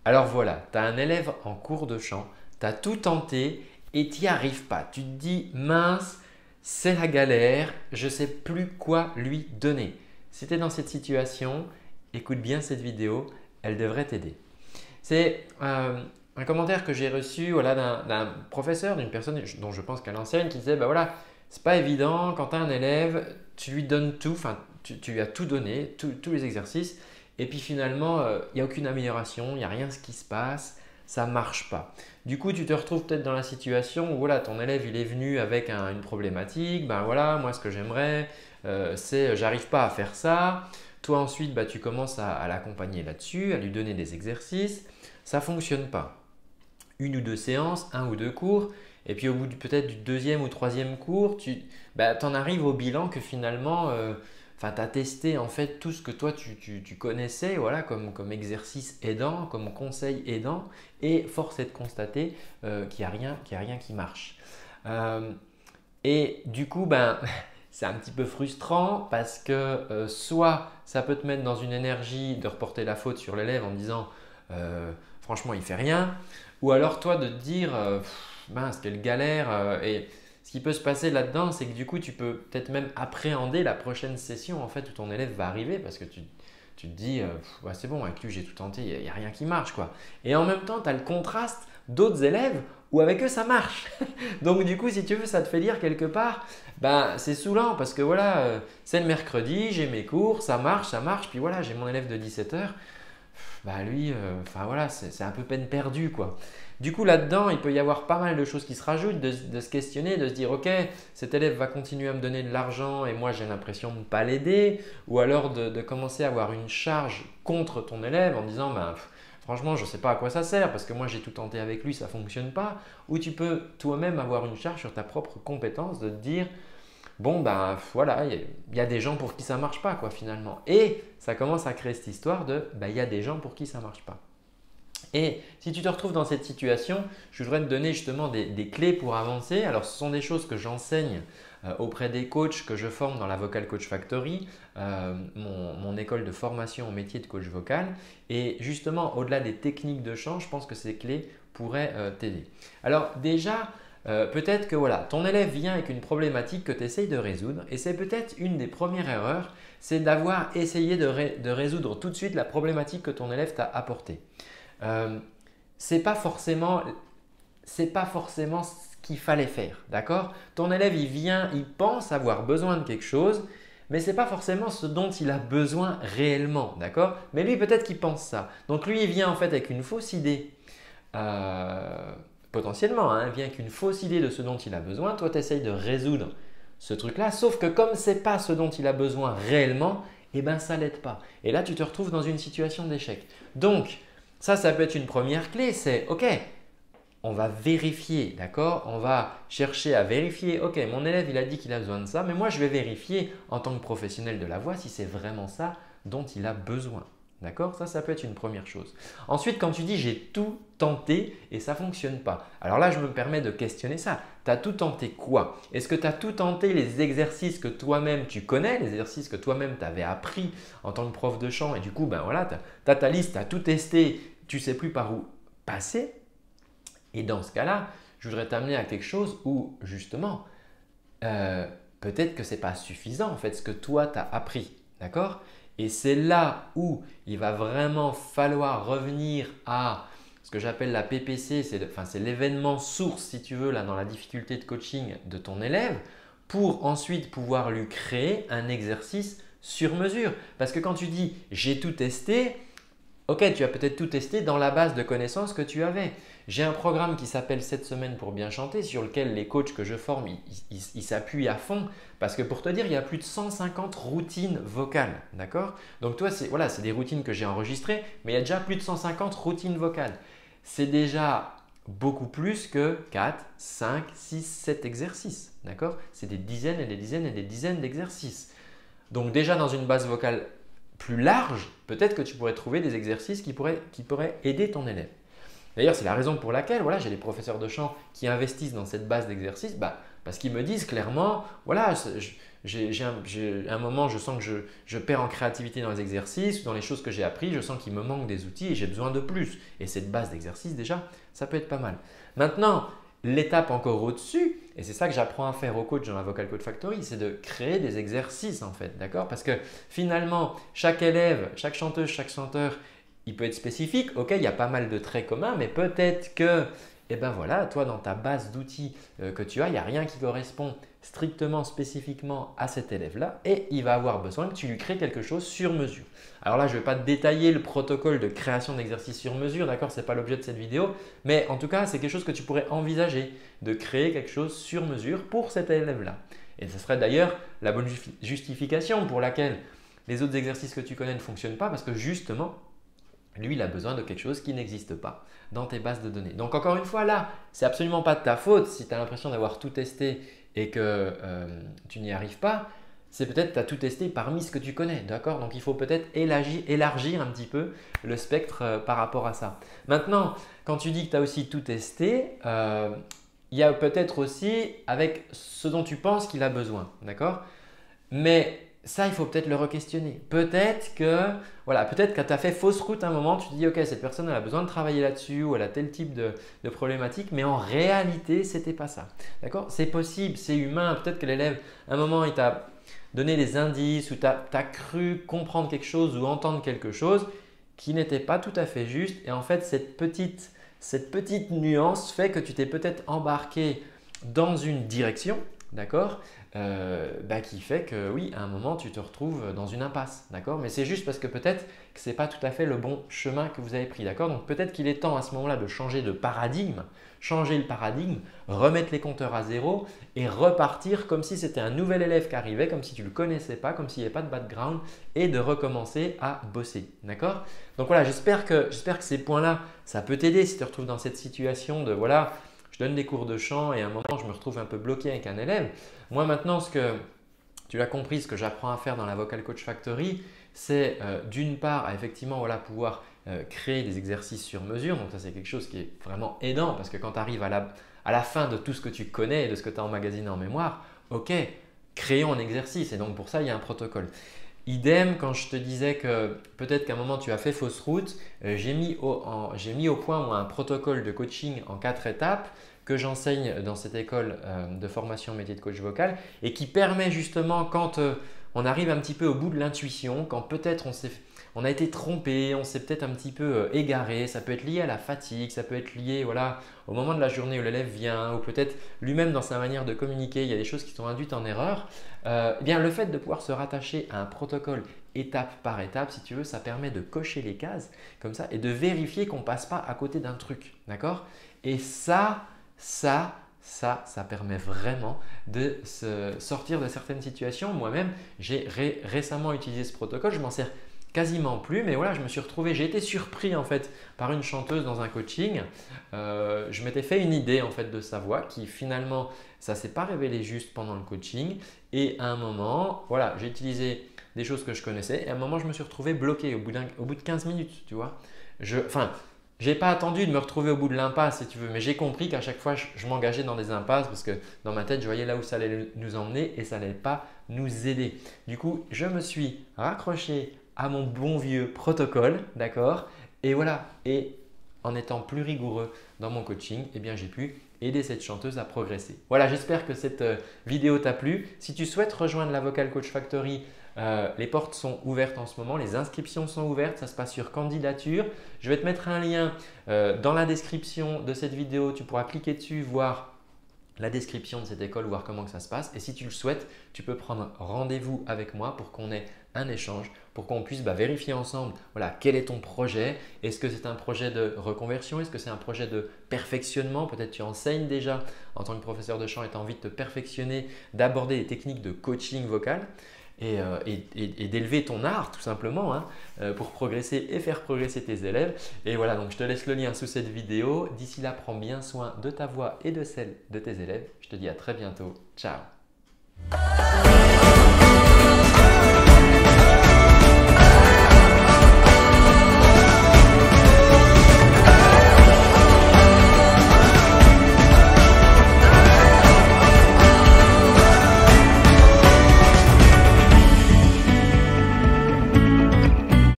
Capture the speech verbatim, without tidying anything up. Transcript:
Alors voilà, tu as un élève en cours de chant, tu as tout tenté et tu n'y arrives pas. Tu te dis mince, c'est la galère, je ne sais plus quoi lui donner. Si tu es dans cette situation, écoute bien cette vidéo, elle devrait t'aider. C'est euh, un commentaire que j'ai reçu voilà, d'un professeur, d'une personne dont je pense qu'elle enseigne, qui disait bah voilà, c'est pas évident quand tu as un élève, tu lui donnes tout, enfin tu, tu lui as tout donné, tout- tous les exercices, et puis finalement euh, il n'y a aucune amélioration, il n'y a rien ce qui se passe, ça ne marche pas. Du coup, tu te retrouves peut-être dans la situation où voilà, ton élève il est venu avec un- une problématique, ben voilà, moi ce que j'aimerais, euh, c'est j'arrive pas à faire ça. Toi ensuite, bah, tu commences à, à l'accompagner là-dessus, à lui donner des exercices. Ça ne fonctionne pas. Une ou deux séances, un ou deux cours, et puis au bout peut-être du deuxième ou troisième cours, tu bah, en arrives au bilan que finalement, euh, tu as testé en fait tout ce que toi tu, tu- tu connaissais voilà, comme, comme exercice aidant, comme conseil aidant, et force est de constater euh, qu'il n'y a, rien- qu'il y a rien qui marche. Euh, et du coup, ben, c'est un petit peu frustrant parce que euh, soit ça peut te mettre dans une énergie de reporter la faute sur l'élève en disant euh, franchement il fait rien, ou alors toi de te dire euh, Pff, mince quelle galère. euh, et ce qui peut se passer là-dedans, c'est que du coup tu peux peut-être même appréhender la prochaine session en fait où ton élève va arriver parce que tu, tu te dis euh, Pff, ouais, c'est bon avec lui j'ai tout tenté, il n'y a, a rien qui marche quoi. Et en même temps tu as le contraste d'autres élèves où avec eux ça marche. Donc du coup, si tu veux, ça te fait dire quelque part, ben, c'est saoulant parce que voilà, euh, c'est le mercredi, j'ai mes cours, ça marche, ça marche, puis voilà, j'ai mon élève de dix-sept heures, bah lui, euh, enfin voilà, c'est c'est un peu peine perdue quoi. Du coup, là-dedans, il peut y avoir pas mal de choses qui se rajoutent, de, de se questionner, de se dire ok, cet élève va continuer à me donner de l'argent et moi j'ai l'impression de ne pas l'aider, ou alors de, de commencer à avoir une charge contre ton élève en disant ben, pff, franchement, je ne sais pas à quoi ça sert parce que moi j'ai tout tenté avec lui, ça ne fonctionne pas, ou tu peux toi-même avoir une charge sur ta propre compétence de te dire bon, ben voilà, il y, y a des gens pour qui ça ne marche pas quoi finalement. Et ça commence à créer cette histoire de ben, il y a des gens pour qui ça ne marche pas. Et si tu te retrouves dans cette situation, je voudrais te donner justement des, des clés pour avancer. Alors, ce sont des choses que j'enseigne euh, auprès des coachs que je forme dans la Vocal Coach Factory, euh, mon, mon école de formation au métier de coach vocal. Et justement, au-delà des techniques de chant, je pense que ces clés pourraient euh, t'aider. Alors déjà, euh, peut-être que voilà, ton élève vient avec une problématique que tu essayes de résoudre et c'est peut-être une des premières erreurs, c'est d'avoir essayé de, ré- de résoudre tout de suite la problématique que ton élève t'a apportée. Euh, c'est pas forcément, c'est pas forcément ce qu'il fallait faire, d'accord? Ton élève, il vient, il pense avoir besoin de quelque chose, mais ce n'est pas forcément ce dont il a besoin réellement, d'accord? Mais lui, peut-être qu'il pense ça. Donc lui, il vient en fait avec une fausse idée, euh, potentiellement, hein, il vient avec une fausse idée de ce dont il a besoin. Toi, tu essayes de résoudre ce truc-là, sauf que comme ce n'est pas ce dont il a besoin réellement, eh ben ça l'aide pas. Et là, tu te retrouves dans une situation d'échec. Donc, ça, ça peut être une première clé, c'est OK, on va vérifier, d'accord? On va chercher à vérifier, OK, mon élève, il a dit qu'il a besoin de ça, mais moi, je vais vérifier en tant que professionnel de la voix si c'est vraiment ça dont il a besoin. D'accord? Ça, ça peut être une première chose. Ensuite, quand tu dis j'ai tout tenté et ça ne fonctionne pas. Alors là, je me permets de questionner ça. Tu as tout tenté quoi? Est-ce que tu as tout tenté les exercices que toi-même tu connais, les exercices que toi-même tu avais appris en tant que prof de chant et du coup, ben voilà, tu as ta liste, tu as tout testé, tu ne sais plus par où passer? Et dans ce cas-là, je voudrais t'amener à quelque chose où justement, euh, peut-être que ce n'est pas suffisant en fait ce que toi tu as appris. D'accord? Et c'est là où il va vraiment falloir revenir à ce que j'appelle la P P C, c'est enfin, c'est l'événement source si tu veux là, dans la difficulté de coaching de ton élève pour ensuite pouvoir lui créer un exercice sur mesure. Parce que quand tu dis j'ai tout testé, ok, tu as peut-être tout testé dans la base de connaissances que tu avais. J'ai un programme qui s'appelle sept semaines pour bien chanter sur lequel les coachs que je forme, ils, ils- ils s'appuient à fond parce que pour te dire, il y a plus de cent cinquante routines vocales. D'accord? Donc toi, c'est voilà, c'est des routines que j'ai enregistrées, mais il y a déjà plus de cent cinquante routines vocales. C'est déjà beaucoup plus que quatre, cinq, six, sept exercices. D'accord? C'est des dizaines et des dizaines et des dizaines d'exercices. Donc déjà dans une base vocale plus large, peut-être que tu pourrais trouver des exercices qui pourraient, qui pourraient aider ton élève. D'ailleurs, c'est la raison pour laquelle voilà, j'ai des professeurs de chant qui investissent dans cette base d'exercices bah, parce qu'ils me disent clairement, voilà, j'ai un, un moment, je sens que je, je perds en créativité dans les exercices, dans les choses que j'ai appris, je sens qu'il me manque des outils et j'ai besoin de plus. Et cette base d'exercice déjà, ça peut être pas mal. Maintenant, l'étape encore au-dessus, et c'est ça que j'apprends à faire au coach dans la Vocal Coach Factory, c'est de créer des exercices en fait, d'accord? Parce que finalement, chaque élève, chaque chanteuse, chaque chanteur, il peut être spécifique. Ok, il y a pas mal de traits communs, mais peut-être que, eh ben voilà, toi dans ta base d'outils euh, que tu as, il n'y a rien qui correspond strictement, spécifiquement à cet élève-là et il va avoir besoin que tu lui crées quelque chose sur mesure. Alors là, je ne vais pas te détailler le protocole de création d'exercices sur mesure, d'accord? Ce n'est pas l'objet de cette vidéo, mais en tout cas, c'est quelque chose que tu pourrais envisager de créer quelque chose sur mesure pour cet élève-là. Et ce serait d'ailleurs la bonne justification pour laquelle les autres exercices que tu connais ne fonctionnent pas parce que justement, lui, il a besoin de quelque chose qui n'existe pas dans tes bases de données. Donc encore une fois, là, ce n'est absolument pas de ta faute si tu as l'impression d'avoir tout testé et que euh, tu n'y arrives pas. C'est peut-être que tu as tout testé parmi ce que tu connais, d'accord? Donc il faut peut-être élargir, élargir un petit peu le spectre euh, par rapport à ça. Maintenant, quand tu dis que tu as aussi tout testé, euh, il y a peut-être aussi avec ce dont tu penses qu'il a besoin, d'accord? Mais ça, il faut peut-être le re-questionner. Peut-être que, voilà, peut-être que tu as fait fausse route à un moment, tu te dis ok, cette personne elle a besoin de travailler là-dessus ou elle a tel type de, de problématique, mais en réalité, ce n'était pas ça. D'accord? C'est possible, c'est humain. Peut-être que l'élève, à un moment, il t'a donné des indices ou tu as, as cru comprendre quelque chose ou entendre quelque chose qui n'était pas tout à fait juste. Et en fait, cette petite, cette petite nuance fait que tu t'es peut-être embarqué dans une direction, d'accord? Euh, bah, qui fait que oui, à un moment, tu te retrouves dans une impasse, d'accord? Mais c'est juste parce que peut-être que ce n'est pas tout à fait le bon chemin que vous avez pris, d'accord? Donc peut-être qu'il est temps à ce moment-là de changer de paradigme, changer le paradigme, remettre les compteurs à zéro et repartir comme si c'était un nouvel élève qui arrivait, comme si tu ne le connaissais pas, comme s'il n'y avait pas de background et de recommencer à bosser, d'accord? Donc voilà, j'espère que, j'espère que ces points-là, ça peut t'aider si tu te retrouves dans cette situation de voilà, je donne des cours de chant et à un moment, je me retrouve un peu bloqué avec un élève. Moi, maintenant, ce que tu l'as compris, ce que j'apprends à faire dans la Vocal Coach Factory, c'est euh, d'une part, à effectivement voilà, pouvoir euh, créer des exercices sur mesure. Donc ça, c'est quelque chose qui est vraiment aidant parce que quand tu arrives à la, à la fin de tout ce que tu connais et de ce que tu as emmagasiné en mémoire, ok, créons un exercice et donc pour ça, il y a un protocole. Idem, quand je te disais que peut-être qu'à un moment tu as fait fausse route, euh, j'ai mis, mis au point moi, un protocole de coaching en quatre étapes que j'enseigne dans cette école euh, de formation métier de coach vocal et qui permet justement quand euh, on arrive un petit peu au bout de l'intuition, quand peut-être on, on a été trompé, on s'est peut-être un petit peu euh, égaré, ça peut être lié à la fatigue, ça peut être lié voilà, au moment de la journée où l'élève vient ou peut-être lui-même dans sa manière de communiquer, il y a des choses qui sont induites en erreur. Euh, eh bien, le fait de pouvoir se rattacher à un protocole étape par étape, si tu veux, ça permet de cocher les cases comme ça et de vérifier qu'on ne passe pas à côté d'un truc. D'accord? Et ça, ça, ça, ça permet vraiment de se sortir de certaines situations. Moi-même, j'ai ré récemment utilisé ce protocole, je m'en sers quasiment plus, mais voilà, je me suis retrouvé, j'ai été surpris en fait par une chanteuse dans un coaching. Euh, je m'étais fait une idée en fait de sa voix qui finalement, ça ne s'est pas révélé juste pendant le coaching. Et à un moment, voilà, j'ai utilisé des choses que je connaissais et à un moment, je me suis retrouvé bloqué au bout, au bout de quinze minutes, tu vois. Je, enfin, je n'ai pas attendu de me retrouver au bout de l'impasse si tu veux, mais j'ai compris qu'à chaque fois, je, je m'engageais dans des impasses parce que dans ma tête, je voyais là où ça allait nous emmener et ça n'allait pas nous aider. Du coup, je me suis raccroché à mon bon vieux protocole, d'accord? Et voilà, et en étant plus rigoureux dans mon coaching, eh bien, j'ai pu aider cette chanteuse à progresser. Voilà, j'espère que cette vidéo t'a plu. Si tu souhaites rejoindre la Vocal Coach Factory, euh, les portes sont ouvertes en ce moment, les inscriptions sont ouvertes, ça se passe sur candidature. Je vais te mettre un lien euh, dans la description de cette vidéo, tu pourras cliquer dessus, voir la description de cette école, voir comment que ça se passe. Et si tu le souhaites, tu peux prendre rendez-vous avec moi pour qu'on ait un échange, pour qu'on puisse bah, vérifier ensemble voilà, quel est ton projet. Est-ce que c'est un projet de reconversion? Est-ce que c'est un projet de perfectionnement? Peut-être tu enseignes déjà en tant que professeur de chant et tu as envie de te perfectionner, d'aborder des techniques de coaching vocal. Et, euh, et, et, et d'élever ton art tout simplement hein, euh, pour progresser et faire progresser tes élèves. Et voilà, donc je te laisse le lien sous cette vidéo. D'ici là, prends bien soin de ta voix et de celle de tes élèves. Je te dis à très bientôt. Ciao!